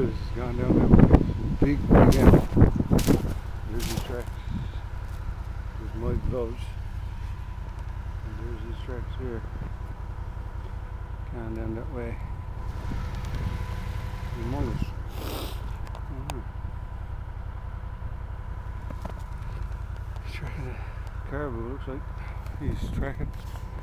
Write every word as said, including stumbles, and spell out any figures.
this has gone down that way. Big, big end. There's his tracks. There's my gloves. And there's his tracks here. Gone down that way. Humongous. Uh-huh. He's tracking a caribou, looks like. He's tracking.